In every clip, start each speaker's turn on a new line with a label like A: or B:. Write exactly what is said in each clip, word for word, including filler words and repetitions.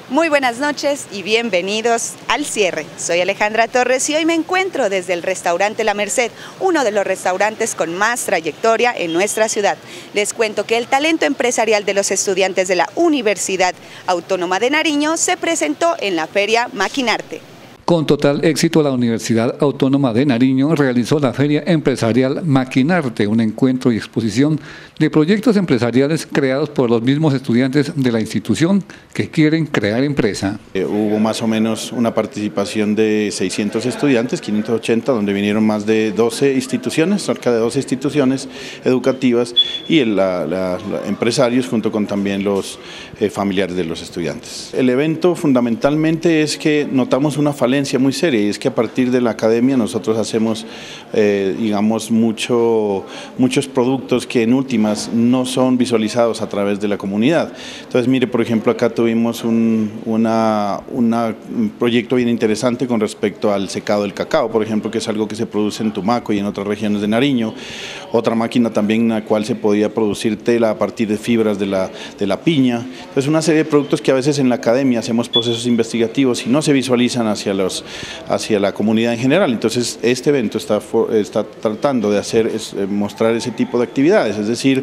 A: Muy buenas noches y bienvenidos al cierre. Soy Alejandra Torres y hoy me encuentro desde el restaurante La Merced, uno de los restaurantes con más trayectoria en nuestra ciudad. Les cuento que el talento empresarial de los estudiantes de la Universidad Autónoma de Nariño se presentó en la Feria Maquinarte.
B: Con total éxito, la Universidad Autónoma de Nariño realizó la Feria Empresarial Maquinarte, un encuentro y exposición de proyectos empresariales creados por los mismos estudiantes de la institución que quieren crear empresa.
C: Eh, hubo más o menos una participación de seiscientos estudiantes, quinientos ochenta, donde vinieron más de doce instituciones, cerca de doce instituciones educativas y el, la, la, la, empresarios junto con también los eh, familiares de los estudiantes. El evento fundamentalmente es que notamos una falencia muy seria y es que a partir de la academia nosotros hacemos eh, digamos mucho, muchos productos que en últimas no son visualizados a través de la comunidad. Entonces mire, por ejemplo, acá tuvimos un, una, una, un proyecto bien interesante con respecto al secado del cacao, por ejemplo, que es algo que se produce en Tumaco y en otras regiones de Nariño. Otra máquina también en la cual se podía producir tela a partir de fibras de la, de la piña. Entonces una serie de productos que a veces en la academia hacemos procesos investigativos y no se visualizan hacia los hacia la comunidad en general. Entonces este evento está, está tratando de hacer, es, mostrar ese tipo de actividades, es decir,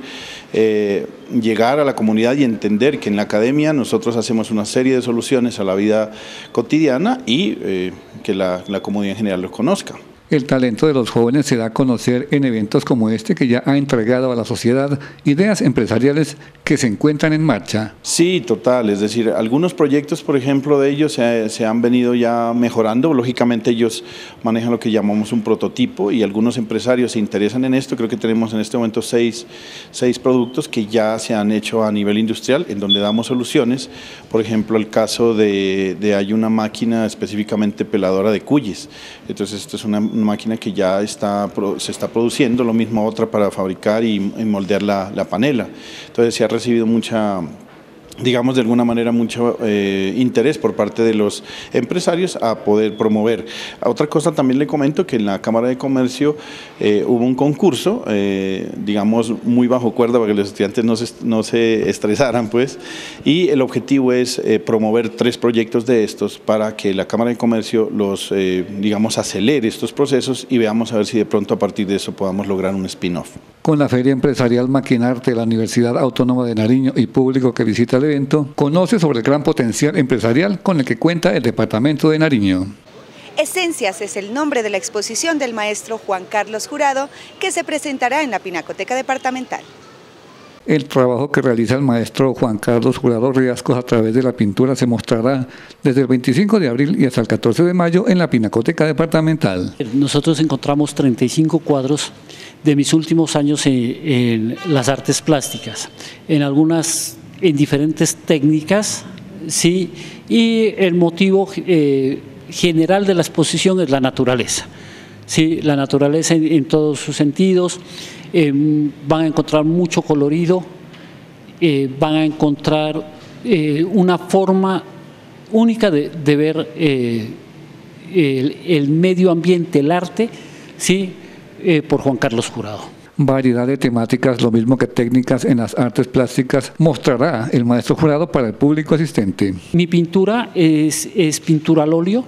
C: eh, llegar a la comunidad y entender que en la academia nosotros hacemos una serie de soluciones a la vida cotidiana y eh, que la, la comunidad en general los conozca.
B: El talento de los jóvenes se da a conocer en eventos como este que ya ha entregado a la sociedad ideas empresariales que se encuentran en marcha.
C: Sí, total, es decir, algunos proyectos, por ejemplo, de ellos se, se han venido ya mejorando. Lógicamente ellos manejan lo que llamamos un prototipo y algunos empresarios se interesan en esto. Creo que tenemos en este momento seis, seis productos que ya se han hecho a nivel industrial en donde damos soluciones. Por ejemplo, el caso de, de hay una máquina específicamente peladora de cuyes. Entonces esto es una una máquina que ya está, se está produciendo, lo mismo otra para fabricar y, y moldear la, la panela. Entonces se ha recibido mucha, digamos de alguna manera, mucho eh, interés por parte de los empresarios a poder promover. Otra cosa también le comento que en la Cámara de Comercio eh, hubo un concurso, eh, digamos muy bajo cuerda para que los estudiantes no se, no se estresaran, pues, y el objetivo es eh, promover tres proyectos de estos para que la Cámara de Comercio los, eh, digamos, acelere estos procesos y veamos a ver si de pronto a partir de eso podamos lograr un spin-off.
B: Con la Feria Empresarial Maquinarte de la Universidad Autónoma de Nariño y público que visita el evento, conoce sobre el gran potencial empresarial con el que cuenta el departamento de Nariño.
A: Esencias es el nombre de la exposición del maestro Juan Carlos Jurado que se presentará en la Pinacoteca Departamental.
B: El trabajo que realiza el maestro Juan Carlos Jurado Riascos a través de la pintura se mostrará desde el veinticinco de abril y hasta el catorce de mayo en la Pinacoteca Departamental.
D: Nosotros encontramos treinta y cinco cuadros de mis últimos años en, en las artes plásticas, en algunas, en diferentes técnicas, sí, y el motivo eh, general de la exposición es la naturaleza, sí, la naturaleza en, en todos sus sentidos. Eh, van a encontrar mucho colorido, eh, van a encontrar eh, una forma única de, de ver eh, el, el medio ambiente, el arte, sí, eh, por Juan Carlos Jurado.
B: Variedad de temáticas, lo mismo que técnicas en las artes plásticas, mostrará el maestro Jurado para el público asistente.
D: Mi pintura es, es pintura al óleo.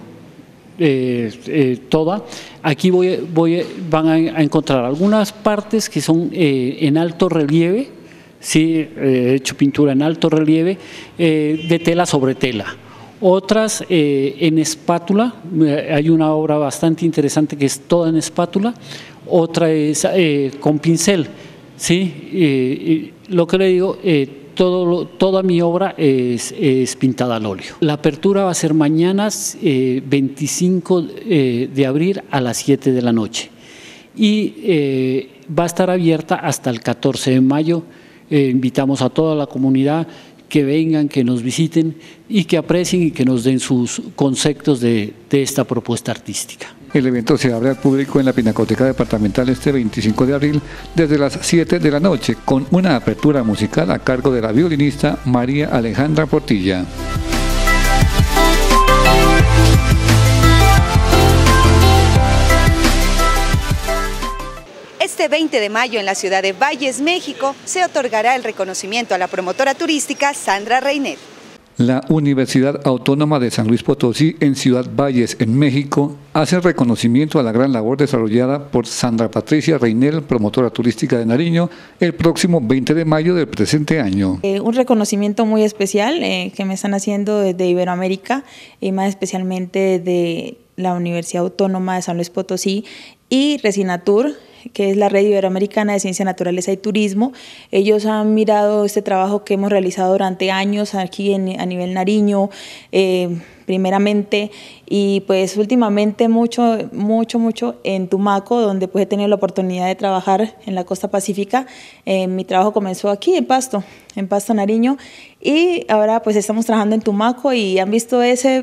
D: Eh, eh, toda. Aquí voy, voy, van a, a encontrar algunas partes que son eh, en alto relieve, sí, he hecho pintura en alto relieve, eh, de tela sobre tela. Otras eh, en espátula, hay una obra bastante interesante que es toda en espátula, otra es eh, con pincel, sí, eh, lo que le digo, eh, Todo, toda mi obra es, es pintada al óleo. La apertura va a ser mañana eh, veinticinco de abril a las siete de la noche y eh, va a estar abierta hasta el catorce de mayo. Eh, invitamos a toda la comunidad que vengan, que nos visiten y que aprecien y que nos den sus conceptos de, de esta propuesta artística.
B: El evento se abre al público en la Pinacoteca Departamental este veinticinco de abril desde las siete de la noche con una apertura musical a cargo de la violinista María Alejandra Portilla.
A: Este veinte de mayo en la ciudad de Valles, México, se otorgará el reconocimiento a la promotora turística Sandra Reinet.
B: La Universidad Autónoma de San Luis Potosí en Ciudad Valles, en México, hace reconocimiento a la gran labor desarrollada por Sandra Patricia Reynel, promotora turística de Nariño, el próximo veinte de mayo del presente año.
E: Eh, un reconocimiento muy especial eh, que me están haciendo desde Iberoamérica y más especialmente de la Universidad Autónoma de San Luis Potosí y Resinatur, que es la Red Iberoamericana de Ciencia, Naturaleza y Turismo. Ellos han mirado este trabajo que hemos realizado durante años aquí en, a nivel Nariño, eh, primeramente, y pues últimamente mucho, mucho, mucho en Tumaco, donde pues he tenido la oportunidad de trabajar en la costa pacífica. Eh, mi trabajo comenzó aquí en Pasto, en Pasto, Nariño, y ahora pues estamos trabajando en Tumaco y han visto ese,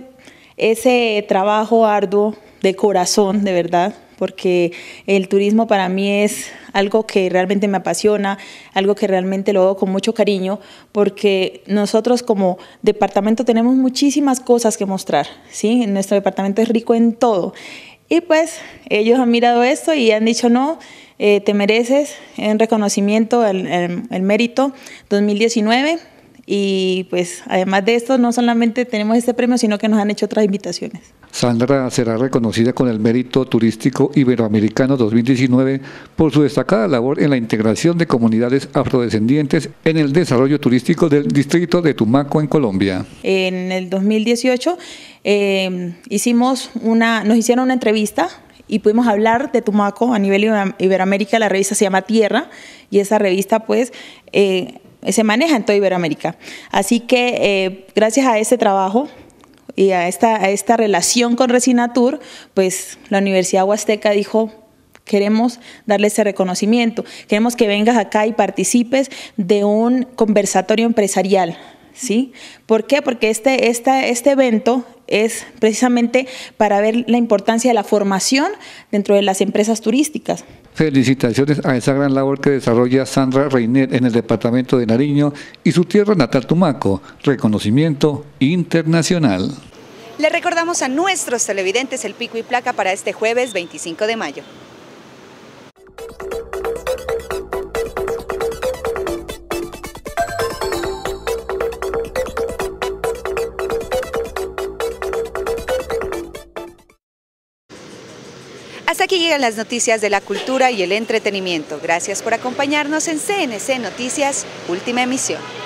E: ese trabajo arduo de corazón, de verdad, porque el turismo para mí es algo que realmente me apasiona, algo que realmente lo hago con mucho cariño, porque nosotros como departamento tenemos muchísimas cosas que mostrar, ¿sí? Nuestro departamento es rico en todo. Y pues ellos han mirado esto y han dicho, no, eh, te mereces un reconocimiento, el, el, el mérito dos mil diecinueve. Y pues además de esto no solamente tenemos este premio, sino que nos han hecho otras invitaciones.
B: Sandra será reconocida con el Mérito Turístico Iberoamericano dos mil diecinueve por su destacada labor en la integración de comunidades afrodescendientes en el desarrollo turístico del distrito de Tumaco en Colombia.
E: En el dos mil dieciocho eh, hicimos una, nos hicieron una entrevista y pudimos hablar de Tumaco a nivel Iberoamérica. La revista se llama Tierra y esa revista pues eh, se maneja en toda Iberoamérica. Así que eh, gracias a este trabajo y a esta, a esta relación con Resinatur, pues la Universidad Huasteca dijo, queremos darle ese reconocimiento, queremos que vengas acá y participes de un conversatorio empresarial, ¿sí? ¿Por qué? Porque este, este, este evento es precisamente para ver la importancia de la formación dentro de las empresas turísticas.
B: Felicitaciones a esa gran labor que desarrolla Sandra Reynel en el departamento de Nariño y su tierra natal Tumaco, reconocimiento internacional.
A: Le recordamos a nuestros televidentes el pico y placa para este jueves veinticinco de mayo. Hasta aquí llegan las noticias de la cultura y el entretenimiento. Gracias por acompañarnos en C N C Noticias, última emisión.